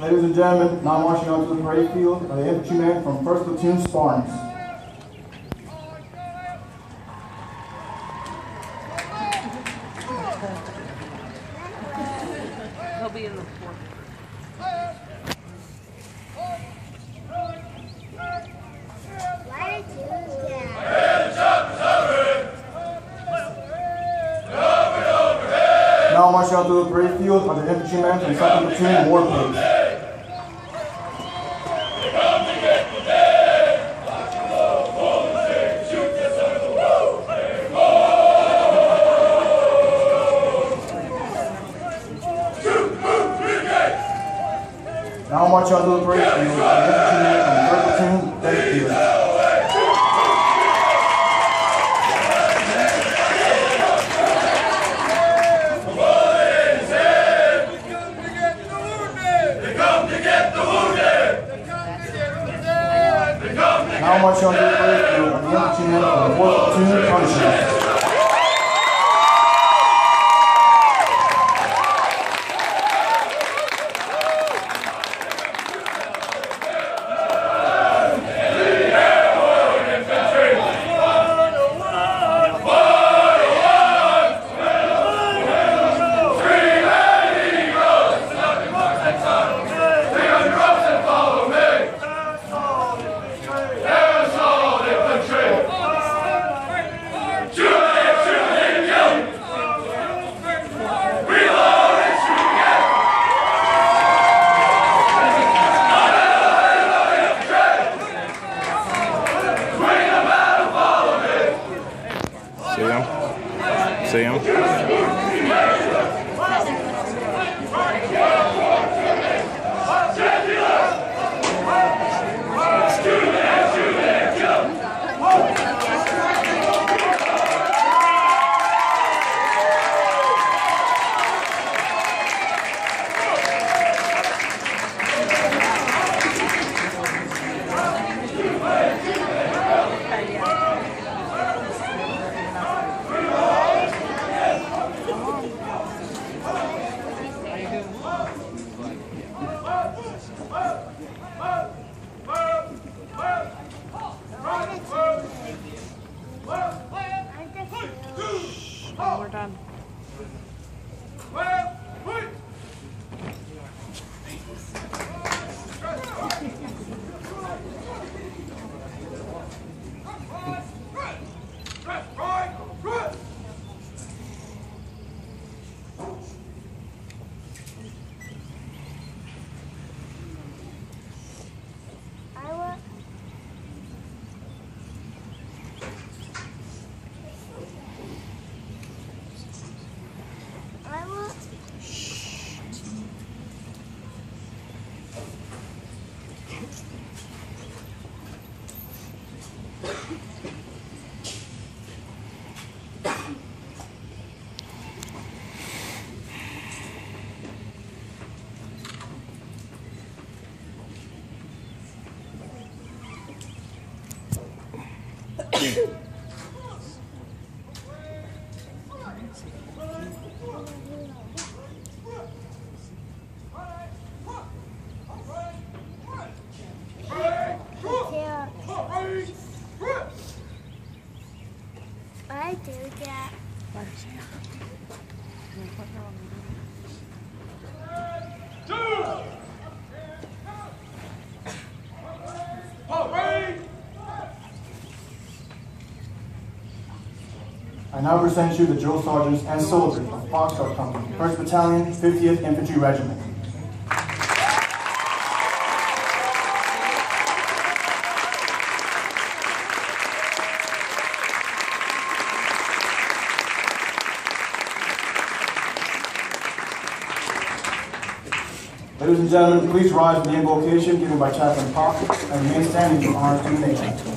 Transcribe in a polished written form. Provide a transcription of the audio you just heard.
Ladies and gentlemen, now marching onto the parade field are the infantrymen from 1st Platoon Spartans. He'll be in the fourth. Now marching onto the parade field are the infantrymen from 2nd Platoon Warplanes. Now marching onto the parade field are the infantrymen from 3rd Platoon Dedicated. Now marching onto the parade field are the infantrymen from 4th Platoon Punishers. See him? We're done. I do that. I now present you the drill sergeants and soldiers of Foxtrot Company, 1st Battalion, 50th Infantry Regiment. Ladies and gentlemen, please rise for the invocation given by Chaplain Pock and remain standing for honors to the nation.